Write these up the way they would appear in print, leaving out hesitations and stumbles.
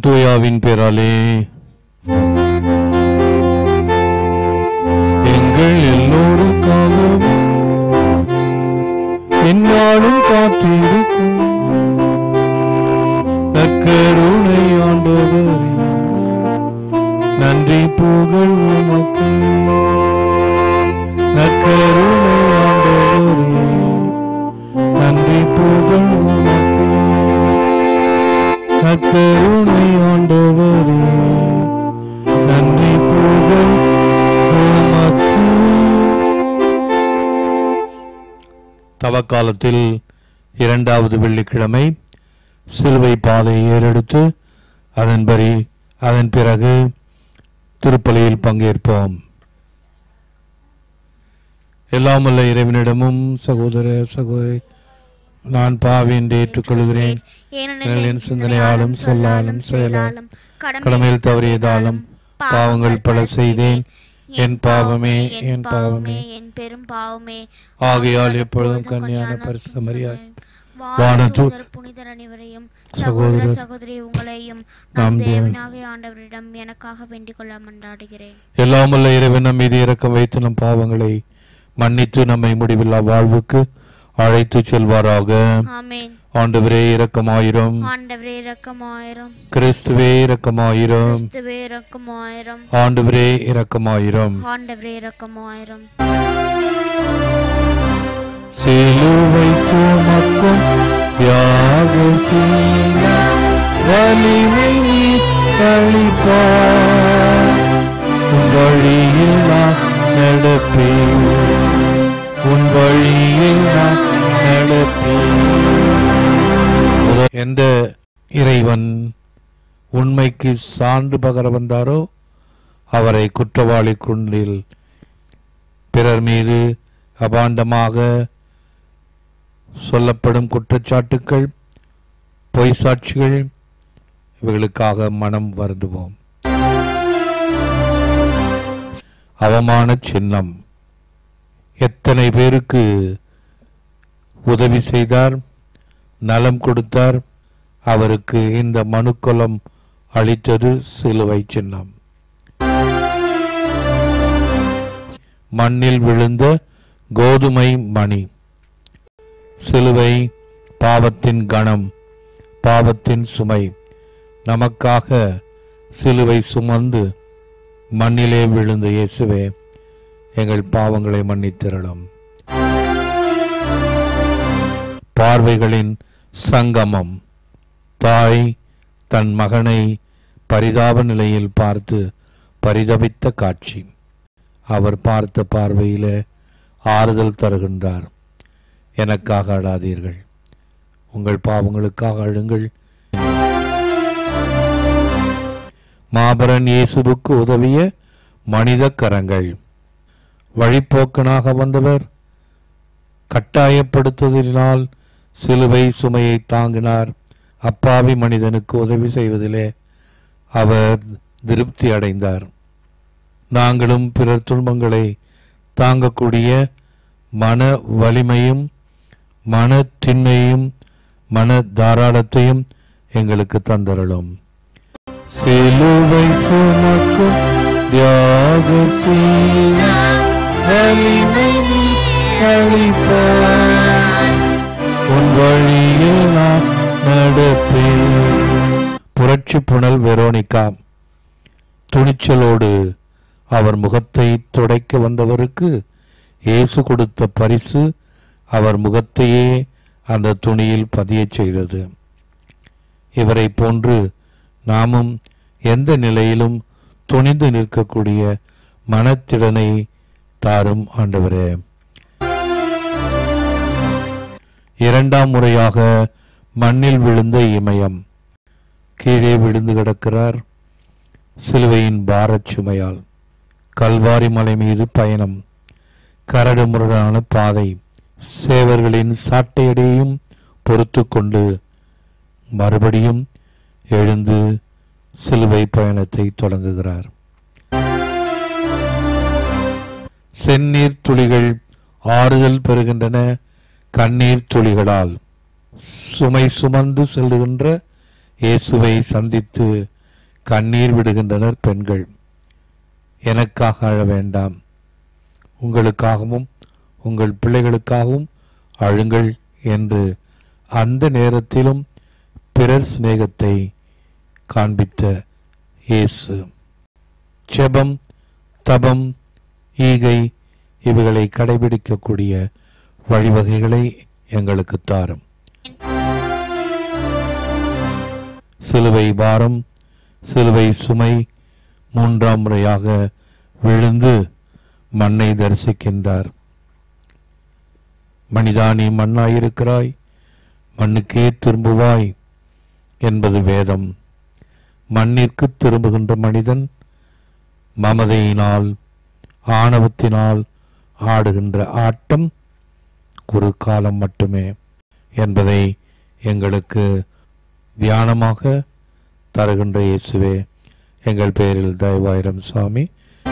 தூயாவின் பேராலே எங்கள் எல்லோருக்காகவும் என்னாலும் காத்திருக்கும் நற்கருணை ஆண்டவரே, நன்றி புகழ் உமக்கு. நற்கருணை ஆண்டவரே, நன்றி புகழ் உமக்கு. நற்கருணை ஆண்டவரே, நன்றி புகழ் உமக்கு. தவக்காலத்தில் இரண்டாவது வெள்ளிக்கிழமை சிலுவை பாதை ஏறெடுத்து அதன் பிறகு திருப்பலியில் பங்கேற்போம். எல்லாம் வல்ல இறைவனிடமும் சகோதர சகோதரி நான் பாவி என்று ஏற்றுக்கொள்கிறேன். என் சிந்தனையாலும் சொல்லாலும் செயலாலும் கடமையில் தவறியதாலும் பாவங்கள் பல செய்தேன். என் பாவமே என் பாவமே என் பெரும் பாவமே. ஆகையால் எப்பொழுதும் கன்னியான பரிசுத்த மரியாதை புனிதர் அனைவரையும் சகோதர சகோதரி உங்களையும் நம் தேவனாகிய ஆண்டவரிடம் எனக்காக வேண்டிக் கொள்ள மன்றாடுகிறேன். எல்லாம் வல்ல இறைவன் நம் மீது இரக்கம் வைத்து நம் பாவங்களை மன்னித்து நம்மை முடிவில்லா வாழ்வுக்கு அழைத்து செல்வாராக. ஆமென். ஆண்டவரே இரக்கமாயிரும். ஆண்டவரே இரக்கமாயிரும். கிறிஸ்துவே இரக்கமாயிரும். கிறிஸ்துவே இரக்கமாயிரும். ஆண்டவரே இரக்கமாயிரும். ஆண்டவரே இரக்கமாயிரும். சிலுவை சுமக்கும் தியாகசீல வலிமை நீ அளிப்பாய். உன் வழியில் நான் நடப்பேன். உன் வழியில் நான் நடப்பேன். எந்த இறைவன் உண்மைக்கு சான்று பகர வந்தாரோ அவரை குற்றவாளி குன்றில் பிறர் மீது அபாண்டமாக சொல்லப்படும் குற்றச்சாட்டுக்கள், பொய் சாட்சிகள், இவர்களுக்காக மனம் வருந்துவோம். அவமான சின்னம் எத்தனை பேருக்கு உதவி செய்தார், நலம் கொடுத்தார். அவருக்கு இந்த மனுக்குலம் அளித்தது சிலுவை சின்னம். மண்ணில் விழுந்த கோதுமை மணி. சிலுவை பாவத்தின் கணம், பாவத்தின் சுமை. நமக்காக சிலுவை சுமந்து மண்ணிலே விழுந்த இயேசுவே, எங்கள் பாவங்களை மன்னித்திரளும். பார்வைகளின் சங்கமம். தாய் தன் மகனை பரிதாப நிலையில் பார்த்து பரிதபித்த காட்சி. அவர் பார்த்த பார்வையில ஆறுதல் தருகின்றார். எனக்காக அழாதீர்கள், உங்கள் பாவங்களுக்காக அழுங்கள். மாபரன் இயேசுவுக்கு உதவிய மனித கரங்கள். வழிப்போக்கனாக வந்தவர் கட்டாயப்படுத்துவதனால் சிலுவை சுமையை தாங்கினார். அப்பாவி மனிதனுக்கு உதவி செய்வதிலே அவர் திருப்தி அடைந்தார். நாங்களும் பிறர் துன்பங்களை தாங்கக்கூடிய மன வலிமையும் மன திண்மையும் மன தாராளத்தையும் எங்களுக்கு தந்தரலும். சிலுவை சுமக்கும் தியாகசீல வலிமை நீ அளிப்பாய். உன் வழியில் நான் நடப்பேன். புரட்சி புனல் வெரோனிகா. துணிச்சலோடு அவர் முகத்தை துடைக்க வந்தவருக்கு இயேசு கொடுத்த பரிசு அவர் முகத்தையே அந்த துணியில் பதியச் செய்தது. இவரை போன்று நாமும் எந்த நிலையிலும் துணிந்து நிற்கக்கூடிய மனத்திறனை தாரும் ஆண்டவரே. இரண்டாம் முறையாக மண்ணில் விழுந்த இமயம். கீழே விழுந்து கிடக்கிறார். சிலுவையின் பாரச் சுமையால். கல்வாரி மலை மீது பயணம். கரடு முரடான பாதை. சேவர்களின் சாட்டையடையும் பொறுத்து கொண்டு மறுபடியும் எழுந்து சிலுவை பயணத்தை தொடங்குகிறார். செந்நீர் துளிகள் ஆறுதல் பெறுகின்றன. கண்ணீர் துளிகளால் சுமை சுமந்து செல்லுகின்ற இயேசுவை சந்தித்து கண்ணீர் விடுகின்றனர் பெண்கள். எனக்காக அழ வேண்டாம், உங்களுக்காகவும் உங்கள் பிள்ளைகளுக்காகவும் அழுங்கள் என்று அந்த நேரத்திலும் பிறர் சிநேகத்தை காண்பித்த இயேசு ஜெபம், தபம், ஈகை இவைகளை கடைபிடிக்கக்கூடிய வழிவகைகளை எங்களுக்கு தாரும். சிலுவை பாரம், சிலுவை சுமை, மூன்றாம் முறையாக விழுந்து மண்ணை தரிசிக்கின்றார். மனிதா, நீ மண்ணாயிருக்கிறாய், மண்ணுக்கே திரும்புவாய் என்பது வேதம். மண்ணிற்கு திரும்புகின்ற மனிதன் மமதையினால், ஆணவத்தினால் ஆடுகின்ற ஆட்டம் ஒரு காலம் மட்டுமே என்பதை எங்களுக்கு தியானமாக தருகின்ற இயேசுவே, எங்கள் பேரில் தயவாயிரம் சுவாமி.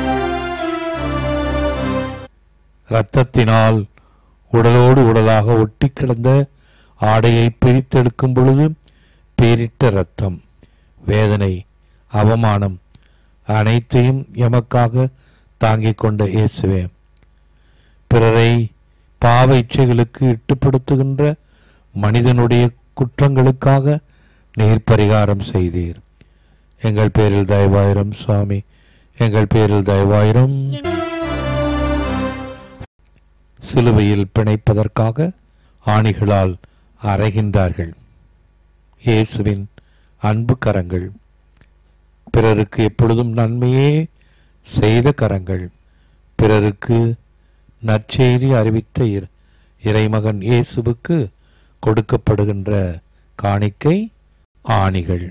இரத்தத்தினால் உடலோடு உடலாக ஒட்டி கிடந்த ஆடையை பிரித்தெடுக்கும் பொழுது பேரிட்ட இரத்தம், வேதனை, அவமானம் அனைத்தையும் எமக்காக தாங்கிக் கொண்ட இயேசுவே, பிறரை பாவ இச்சைகளுக்கு இட்டுப்படுத்துகின்ற மனிதனுடைய குற்றங்களுக்காக நீர் பரிகாரம் செய்தீர். எங்கள் பேரில் தயவாயிரம் சுவாமி, எங்கள் பேரில் தயவாயிரம். சிலுவையில் பிணைப்பதற்காக ஆணிகளால் அறைகின்றார்கள். இயேசுவின் அன்பு கரங்கள், பிறருக்கு எப்பொழுதும் நன்மையே செய்த கரங்கள், பிறருக்கு நற்செய்தி அறிவித்த இறைமகன் இயேசுவுக்கு கொடுக்கப்படுகின்ற காணிக்கை ஆணிகள்.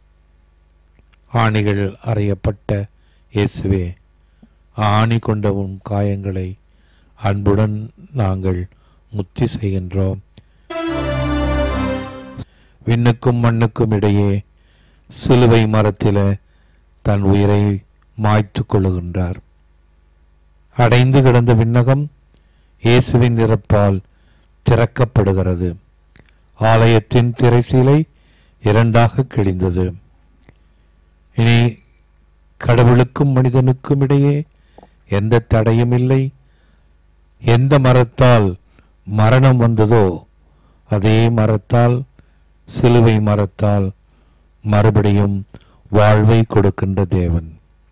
ஆணிகள் அறையப்பட்ட இயேசுவே, ஆணி கொண்ட உன் காயங்களை அன்புடன் நாங்கள் முத்தி செய்கின்றோம். விண்ணுக்கும் மண்ணுக்கும் இடையே சிலுவை மரத்தில தன் உயிரை மாய்த்து கொள்ளுகின்றார். அடைந்து கிடந்த விண்ணகம் இயேசுவின் இறப்பால் திறக்கப்படுகிறது. ஆலயத்தின் திரைச்சீலை இரண்டாக கிழிந்தது. இனி கடவுளுக்கும் மனிதனுக்கும் இடையே எந்த தடையும் இல்லை. எந்த மரத்தால் மரணம் வந்ததோ அதே மரத்தால், சிலுவை மரத்தால் மறுபடியும் வாழ்வை கொடுக்கின்ற தேவன்.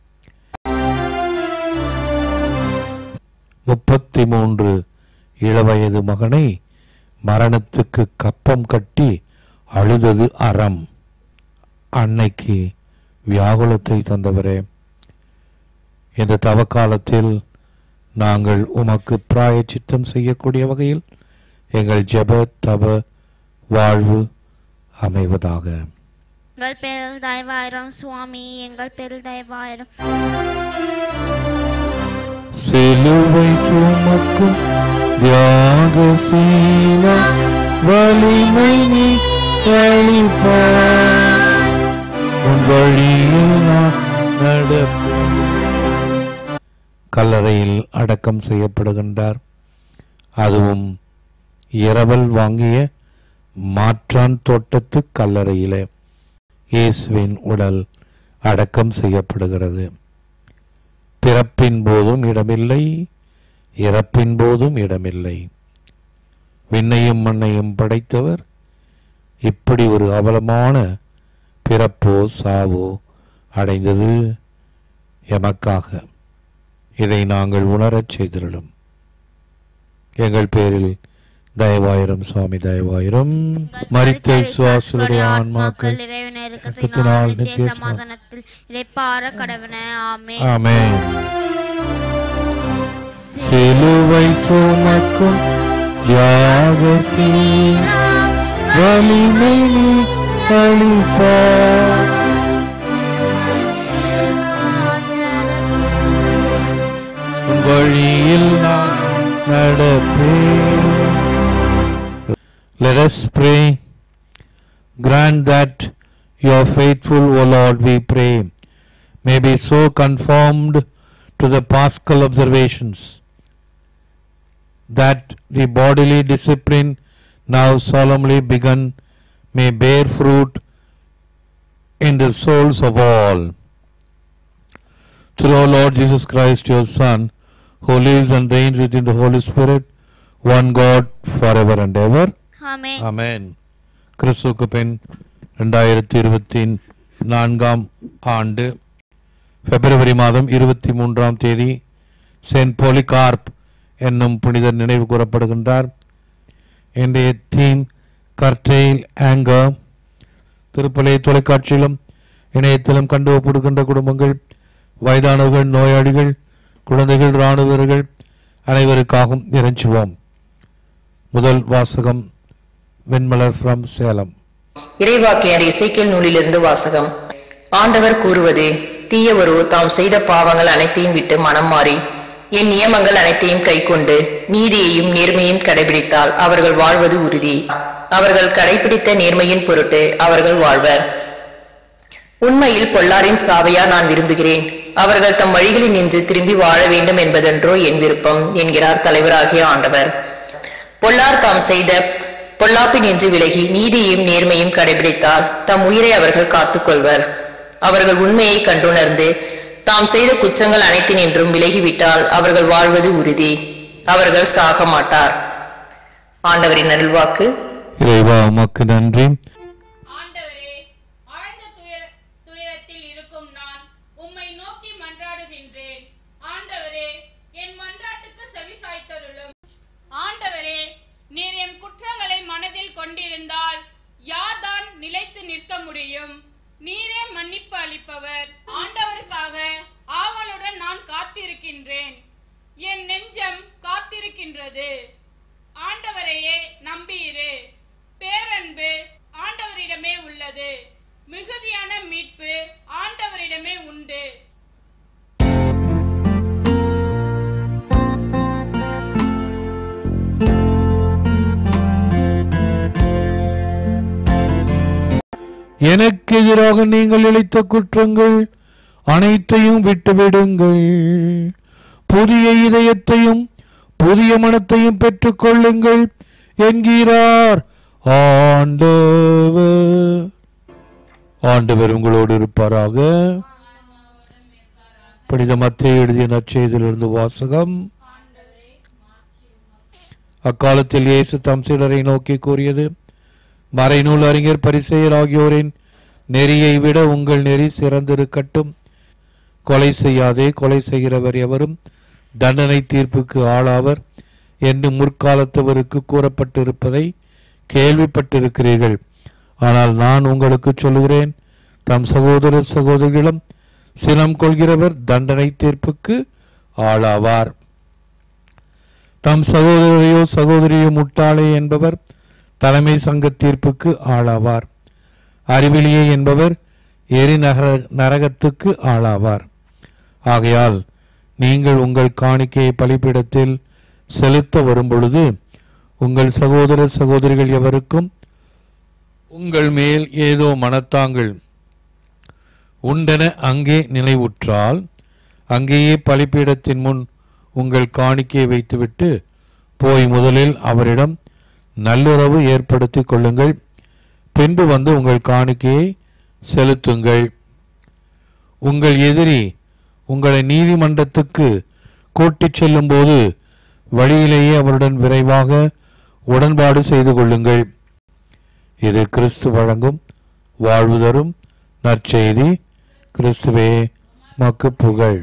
33 இளவயது மகனை மரணத்துக்கு கப்பம் கட்டி அழுதது அறம். அன்னைக்கு வியாகுலத்தை தந்தவரே, இந்த தவக்காலத்தில் நாங்கள் உமக்கு பிராயச்சித்தம் செய்யக்கூடிய வகையில் எங்கள் ஜெப தப வாழ்வு அமைவதாக. எங்கள் பேரில் தயவாயிரம் சுவாமி, எங்கள் பேரில் தயவாயிரம். சிலுவை சுமக்கும் தியாகசீல வலிமை நீ அளிப்பாய், உன் வழியில் நான் நடப்பேன். கல்லறையில் அடக்கம் செய்யப்படுகின்றார். அதுவும் இரவல் வாங்கிய மாற்றான் தோட்டத்து கல்லறையிலே இயேசுவின் உடல் அடக்கம் செய்யப்படுகிறது. பிறப்பின் போதும் இடமில்லை, இறப்பின் போதும் இடமில்லை. விண்ணையும் மண்ணையும் படைத்தவர் இப்படி ஒரு அவலமான பிறப்போ சாவோ அடைந்தது எமக்காக. இதை நாங்கள் உணரச் செய்திருளும். எங்கள் பேரில் தயவாயிரம் சுவாமி, தயவாயிரம். மரித்த விசுவாசுடைய ஆன்மாக்கள் இறைவனால் நித்திய சமாதானத்தில் இறைப்பார கடவன. ஆமென். ஆமென். சிலுவை சுமக்கும் தியாகசீல வலிமை நீ அளிப்பாய், உன் வழியில் நான் நடப்பேன். Let us pray. Grant that your faithful, O Lord, we pray, may be so conformed to the Paschal observations that the bodily discipline now solemnly begun may bear fruit in the souls of all. Through our Lord Jesus Christ, your Son, who lives and reigns within the Holy Spirit, one God, forever and ever. Amen. Amen. கிறிஸ்துவுக்கு பின் 2024 ஆண்டு பிப்ரவரி மாதம் 23ஆம் தேதி Saint Polycarp என்னும் புனிதர் நினைவு கூறப்படுகின்றார். இன்றைய theme கர்டெயில் anchor. திருப்பலை தொலைக்காட்சியிலும் இணையத்திலும் கண்டு ஒப்படுகின்ற குடும்பங்கள், வயதானவர்கள், நோயாளிகள், குழந்தைகள், இராணுவ வீரர்கள் அனைவருக்காகவும் இறைஞ்சுவோம். முதல் வாசகம் வெண்மலர் ஃப்ரம் சேலம். இறைவாக்கினர் எசேக்கியேல் நூலிலிருந்து வாசகம். ஆண்டவர் கூறுவது, தீயவரோ தாம் செய்த பாவங்கள் அனைத்தையும் விட்டு மனம் மாறி என் நியமங்கள் அனைத்தையும் கைக்கொண்டு நீதியையும் நேர்மையும் கடைபிடித்தால் அவர்கள் வாழ்வது உறுதி. அவர்கள் கடைபிடித்த நேர்மையின் பொருட்டு அவர்கள் வாழ்வர். உண்மையில் பொல்லாரின் சாவையா நான் விரும்புகிறேன். அவர்கள் தம் வழிகளில் நின்று திரும்பி வாழ வேண்டும் என்பதென்றோ என் விருப்பம் என்கிறார் தலைவராகிய ஆண்டவர். பொல்லார் தாம் செய்த பொல்லாப்பின் நின்று விலகி நீதியையும் நேர்மையும் கடைபிடித்தால் தம் உயிரை அவர்கள் காத்துக்கொள்வர். அவர்கள் உண்மையை கண்டுணர்ந்து தாம் செய்த குற்றங்கள் அனைத்தினின்றும் விலகிவிட்டால் அவர்கள் வாழ்வது உறுதி. அவர்கள் சாக மாட்டார். ஆண்டவரின் அருள்வாக்கு. இறைவா உமக்கு நன்றி. ஆண்டவரே, ஆழ்ந்த துயரத்தில் இருக்கும் நான் உம்மை நோக்கி மன்றாடுகின்றேன். ஆண்டவரே, என் மன்றாட்டுக்கு செவிசாய்த்தருளும். ஆண்டவரே, நீர் என் குற்றங்களை மனதில் கொண்டிருந்தால் யார்தான் நிலைத்து நிற்க முடியும்? நீரே மன்னிப்பு அளிப்பவர். ஆண்டவருக்காக ஆவலுடன் நான் காத்திருக்கின்றேன். என் நெஞ்சம் காத்திருக்கின்றது. ஆண்டவரையே நம்பியிரு. பேரன்பு ஆண்டவரிடமே உள்ளது. மிகுதியான மீட்பு ஆண்டவரிடமே உண்டு. எனக்கு எதிராக நீங்கள் இழைத்த குற்றங்கள் அனைத்தையும் விட்டுவிடுங்கள். புதிய இதயத்தையும் புதிய மனத்தையும் பெற்றுக் கொள்ளுங்கள் என்கிறார் ஆண்டவர். ஆண்டவர் உங்களோடு இருப்பாராக. புனித மத்தேயு எழுதிய நற்செய்தியிலிருந்து வாசகம். அக்காலத்தில் இயேசு தம் சீடரை நோக்கி கூறியது, மறைநூல் அறிஞர் பரிசேயர் ஆகியோரின் நெறியை விட உங்கள் நெறி சிறந்திருக்கட்டும். கொலை செய்யாதே, கொலை செய்கிறவர் எவரும் தண்டனை தீர்ப்புக்கு ஆளாவர் என்று முற்காலத்தவருக்கு கூறப்பட்டிருப்பதை கேள்விப்பட்டிருக்கிறீர்கள். ஆனால் நான் உங்களுக்கு சொல்லுகிறேன், தம் சகோதர சகோதரிகளும் சினம் கொள்கிறவர் தண்டனை தீர்ப்புக்கு ஆளாவார். தம் சகோதரையோ சகோதரியோ முட்டாளே என்பவர் தலைமை சங்க தீர்ப்புக்கு ஆளாவார். அறிவிலியே என்பவர் எரி நரகத்துக்கு ஆளாவார். ஆகையால் நீங்கள் உங்கள் காணிக்கையை பலிபீடத்தில் செலுத்த வரும்பொழுது உங்கள் சகோதர சகோதரிகள் எவருக்கும் உங்கள் மேல் ஏதோ மனத்தாங்கள் உண்டென அங்கே நினைவுற்றால் அங்கேயே பலிபீடத்தின் முன் உங்கள் காணிக்கையை வைத்துவிட்டு போய் முதலில் அவரிடம் நல்லுறவு ஏற்படுத்தி கொள்ளுங்கள். பின்பு வந்து உங்கள் காணிக்கையை செலுத்துங்கள். உங்கள் எதிரி உங்களை நீதிமன்றத்துக்கு கூட்டிச் செல்லும் போது வழியிலேயே அவருடன் விரைவாக உடன்பாடு செய்து கொள்ளுங்கள். இது கிறிஸ்து வழங்கும் வாழ்வு தரும் நற்செய்தி. கிறிஸ்துவே மக்கு புகழ்.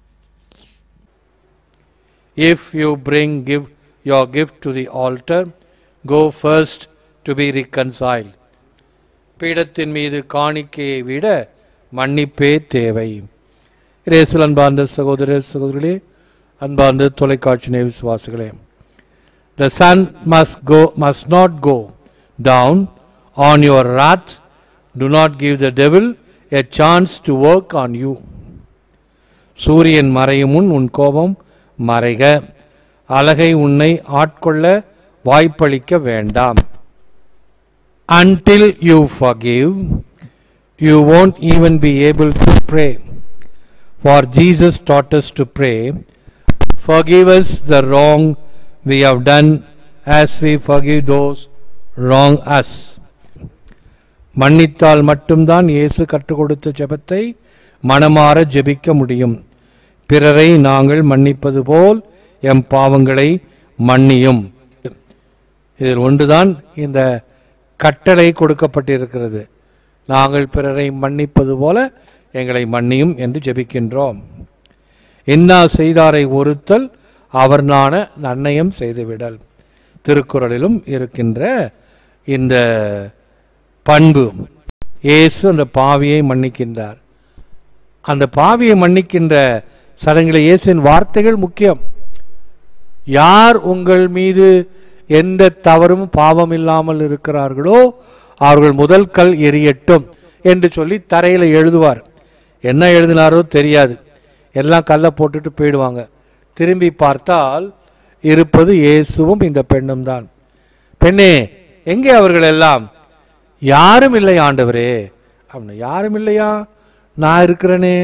If you bring your gift to the altar, go first to be reconciled. பீடத்தின் மீது காணிக்கையை விட மன்னிப்பே தேவை. இயேசுவில் அன்பார்ந்த சகோதர சகோதரிகளே, அன்பார்ந்த தொலைக்காட்சி விசுவாசிகளே, the sun must not go down on your wrath. Do not give the devil a chance to work on you. சூரியன் மறையும் முன் உன் கோபம் மறைக. அழகை உன்னை ஆட்கொள்ள வாய்ப்பளிக்க வேண்டாம். Until you forgive, you won't even be able to pray. For Jesus taught us to pray, forgive us the wrong we have done as we forgive those wrong us. மன்னித்தால் மட்டும்தான் இயேசு கற்றுக் கொடுத்த ஜெபத்தை மனமாற ஜெபிக்க முடியும். பிறரை நாங்கள் மன்னிப்பது போல் எம் பாவங்களை மன்னியும். இதில் ஒன்றுதான் இந்த கட்டளை கொடுக்கப்பட்டிருக்கிறது. நாங்கள் பிறரை மன்னிப்பது போல எங்களை மன்னியும் என்று ஜெபிக்கின்றோம். இன்னா செய்தாரை ஒருத்தல் அவர் நாண நன்னயம் செய்துவிடல். திருக்குறளிலும் இருக்கின்ற இந்த பண்பு. இயேசு அந்த பாவியை மன்னிக்கின்றார். அந்த பாவியை மன்னிக்கின்ற சடங்கில் இயேசுவின் வார்த்தைகள் முக்கியம். யார் உங்கள் மீது எந்த தவறும் பாவம் இல்லாமல் இருக்கிறார்களோ அவர்கள் முதல் கல் எரியட்டும் என்று சொல்லி தரையில் எழுதுவார். என்ன எழுதினாரோ தெரியாது, எல்லாம் கல்லை போட்டுட்டு போயிடுவாங்க. திரும்பி பார்த்தால் இருப்பது இயேசுவும் இந்த பெண்ணும் தான். பெண்ணே, எங்கே அவர்கள் எல்லாம்? யாரும் இல்லை ஆண்டவரே. அப்படின்னா யாரும் இல்லையா? நான் இருக்கிறேனே,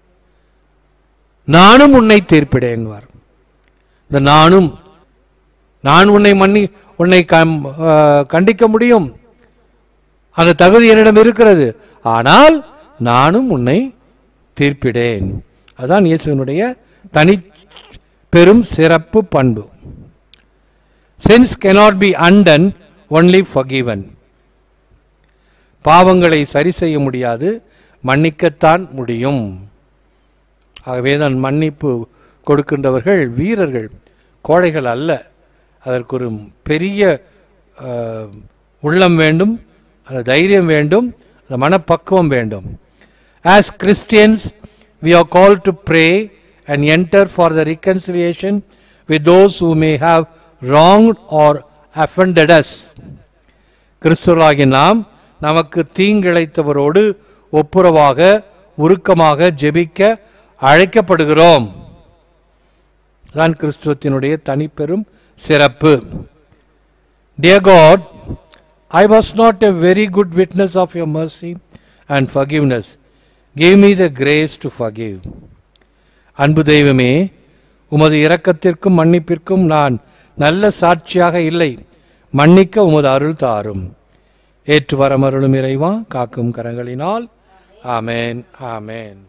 நானும் உன்னை தீர்ப்பிடேன்வார். இந்த நானும், நான் உன்னை கண்டிக்க முடியும், அந்த தகுதி என்னிடம் இருக்கிறது. ஆனால் நானும் உன்னை தீர்ப்பிடேன். அதுதான் இயேசுவினுடைய தனி பெரும் சிறப்பு பண்பு. Sins cannot be undone, only forgiven. பாவங்களை சரி செய்ய முடியாது, மன்னிக்கத்தான் முடியும். ஆகவே தான் மன்னிப்பு கொடுக்கின்றவர்கள் வீரர்கள், கோழைகள் அல்ல. அதற்கு ஒரு பெரிய உள்ளம் வேண்டும், அந்த தைரியம் வேண்டும், அந்த மனப்பக்குவம் வேண்டும். As Christians, we are called to pray and enter for the reconciliation with those who may have wronged or offended us. கிறிஸ்துவராகிய நாம் நமக்கு தீங்கிழைத்தவரோடு ஒப்புரவாக உருக்கமாக ஜெபிக்க அழைக்கப்படுகிறோம். தான் கிறிஸ்துவத்தினுடைய தனிப்பெரும் சிறப்பு. Dear God, I was not a very good witness of your mercy and forgiveness. Give me the grace to forgive. அன்பு தெய்வமே, உமது இரக்கத்திற்கும் மன்னிப்பிற்கும் நான் நல்ல சாட்சியாக இல்லை. மன்னிக்க உமது அருள் தாரும். ஏற்று வரமருளும் இறைவா, காக்கும் கரங்களினால். ஆமேன், ஆமேன்.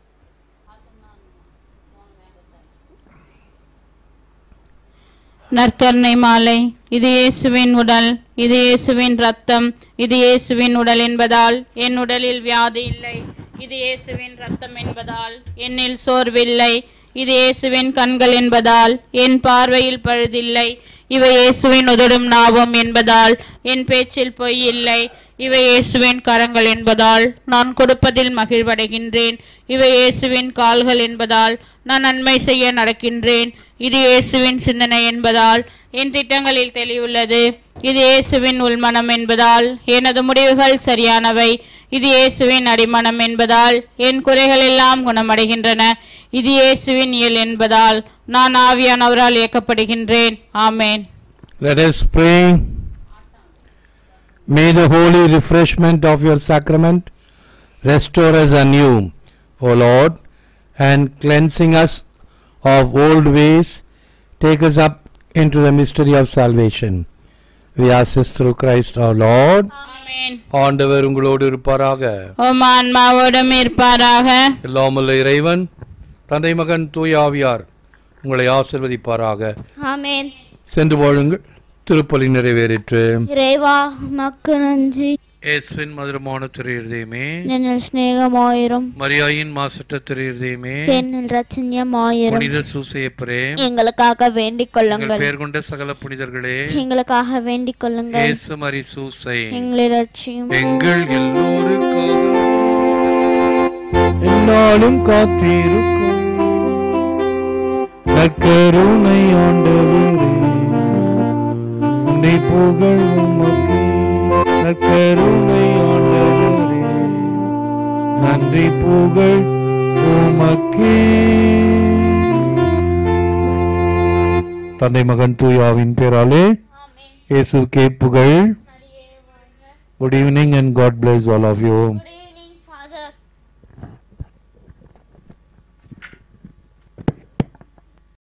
நற்கருணை மாலை. இது இயேசுவின் உடல், இது இயேசுவின் இரத்தம், இது இயேசுவின் உடல் என்பதால் என் உடலில் வியாதி இல்லை. இது இயேசுவின் இரத்தம் என்பதால் என்னில் சோர்வில்லை. இது இயேசுவின் கண்கள் என்பதால் என் பார்வையில் பழுதில்லை. இவை இயேசுவின் உதடும் நாவும் என்பதால் என் பேச்சில் பொய் இல்லை. இவை இயேசுவின் கரங்கள் என்பதால் நான் கொடுப்பதில் மகிழ்வடைகின்றேன். இவை இயேசுவின் கால்கள் என்பதால் நான் நன்மை செய்ய நடக்கின்றேன். இது இயேசுவின் சிந்தனை என்பதால் என் திட்டங்களில் தெளிவுள்ளது. இது இயேசுவின் உள்மனம் என்பதால் எனது முடிவுகள் சரியானவை. இது இயேசுவின் அடிமனம் என்பதால் என் குறைகள் எல்லாம் குணமடைகின்றன. இது இயேசுவின் இயல் என்பதால் நான் ஆவியானவரால் இயக்கப்படுகின்றேன். ஆமேன். Let us pray. May the holy refreshment of your sacrament restore us anew, O Lord, and cleansing us of old ways, take us up into the mystery of salvation. We ask this through Christ our Lord. ஆமென். ஆண்டவர் உங்களோடு இருப்பாராக. உம் ஆன்மாவோடும் இருப்பாராக. எல்லாமுள்ள இறைவன் தந்தை மகன் தூய ஆவியார் உங்களை ஆசீர்வதிப்பாராக. ஆமென். சென்று வாழுங்கள், திருப்பலி நிறைவேறிற்று. இறைவா உமக்கு நன்றி. இயேசுவின் மதுரமான திரு இருதயமே, என்னில் சிநேகமாயிரும். மரியாயின் மாசற்ற திரு இருதயமே, என்னில் ரட்சண்யமாயிரும். புனித சூசையப்பரே, எங்களுக்காக வேண்டிக் கொள்ளுங்கள். பேர் கொண்ட சகல புனிதர்களே, எங்களுக்காக வேண்டிக் கொள்ளுங்கள். இயேசு மரி சூசை, எங்களை ரட்சியும். எங்கள் எல்லோருக்கும் என்னாலும் காத்திருக்கும் நற்கருணை ஆண்டவரே, உன்னை புகழ் உமக்கு. நற்கருணை ஆண்டவரே, நன்றி புகழ் உமக்கே. தந்தை மகன் தூயாவின் பேராலே இயேசுவுக்கே புகழ். Good evening and God bless all of you.